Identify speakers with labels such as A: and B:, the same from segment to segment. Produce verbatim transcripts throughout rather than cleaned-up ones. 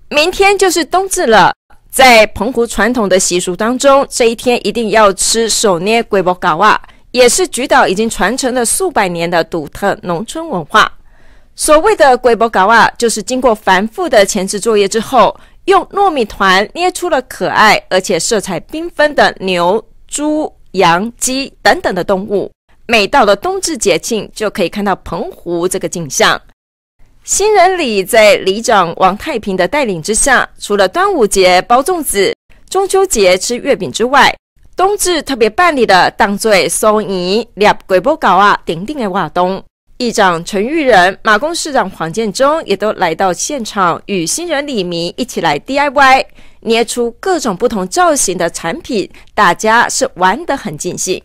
A: 明天就是冬至了，在澎湖传统的习俗当中，这一天一定要吃手捏龟波糕啊，也是菊岛已经传承了数百年的独特农村文化。所谓的龟波糕啊，就是经过繁复的前置作业之后，用糯米团捏出了可爱而且色彩缤纷的牛、猪、羊、鸡等等的动物。每到了冬至节庆，就可以看到澎湖这个景象。新人里在里长王太平的带领之下，除了端午节包粽子、中秋节吃月饼之外，冬至特别办理的当作收银、捏龟波糕啊等等的活动。议长陈玉仁、马公市长黄建中也都来到现场，与新人里民一起来 D I Y， 捏出各种不同造型的产品，大家是玩得很尽兴。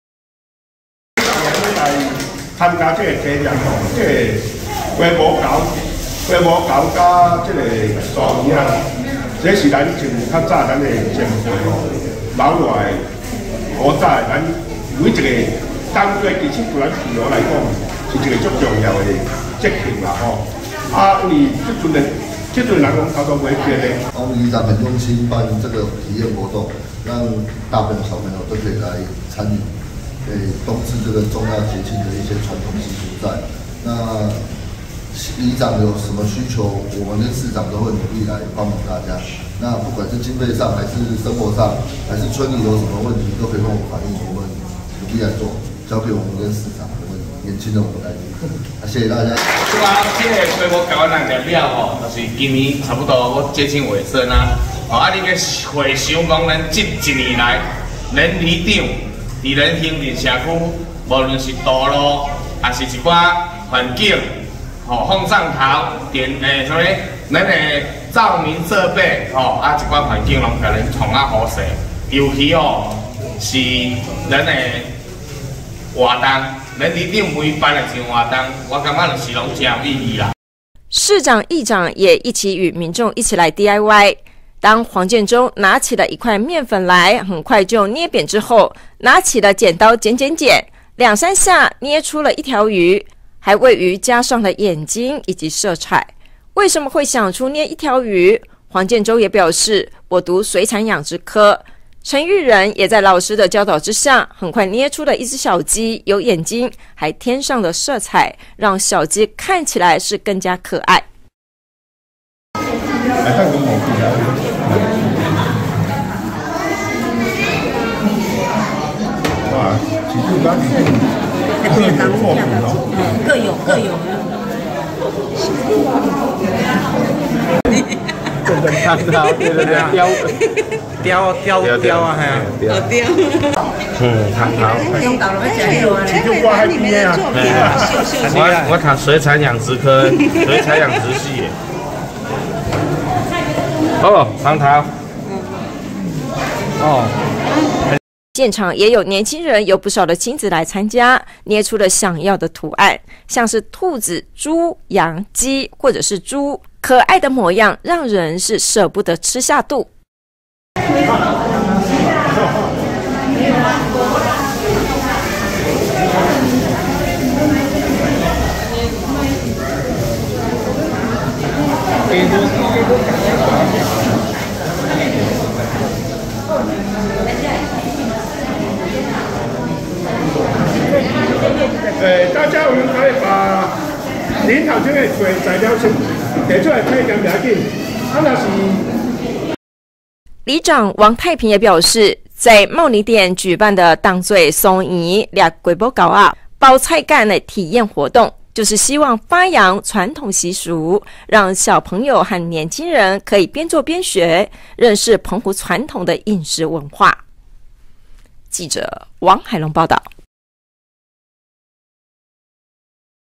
B: 来参加这个节日吼，这个龟波糕、龟波糕加这个寿鱼啊，这是咱从较早咱的前辈吼，老外古早咱每一个当月其实对咱企鹅来讲是一个足重要的节庆啦吼。啊，因为这阵的这阵人讲差不多每天的。
C: 我们里长很用心办这个体验活动，让大朋友小朋友都可以来参与。诶，冬至这个重要节庆的一些传统习俗在。那里长有什么需求，我们跟市长都会努力来帮忙大家。那不管是经费上，还是生活上，还是村里有什么问题，都可以跟我反映，我们努力来做，交给我们跟市长，我们年轻的我们来做。啊，谢谢大家。
D: 对啊，这个规模搞完人了吼，就是今年差不多我接近尾声啊。哦，啊，你个回想讲咱这一年来，咱里长。伫咱行政社区，无论是道路，还是一寡环境，吼、风扇头、电诶，所以咱诶照明设备，吼、啊一寡环境拢甲咱创啊好势。尤其哦是咱诶活动，咱里长每办诶一个活动，我感觉就是拢真有意义啦。
A: 市长、议长也一起与民众一起来 D I Y。当黄建中拿起了一块面粉来，很快就捏扁之后，拿起了剪刀剪剪剪，两三下捏出了一条鱼，还为鱼加上了眼睛以及色彩。为什么会想出捏一条鱼？黄建中也表示，我读水产养殖科。陈玉仁也在老师的教导之下，很快捏出了一只小鸡，有眼睛，还添上了色彩，让小鸡看起来是更加可爱。
B: 哇，其实咱各有各有
E: 各有各有。
F: 真的看到，对对对，雕雕雕雕啊，系啊，
E: 雕。
F: 嗯，看头。
E: 用到了要吃肉啊，
B: 在里面啊。
F: 我我读水产养殖科，水产养殖系。哦，长桃。哦。
A: 现场也有年轻人，有不少的亲子来参加，捏出了想要的图案，像是兔子、猪、羊、鸡，或者是猪，可爱的模样，让人是舍不得吃下肚。
B: 呃，大家我们可以把您头先的材材料先提出来看一下，不要紧。啊，那是。
A: 里长王太平也表示，在茂林店举办的当作松仪俩龟波糕啊包菜干的体验活动，就是希望发扬传统习俗，让小朋友和年轻人可以边做边学，认识澎湖传统的饮食文化。记者王海龙报道。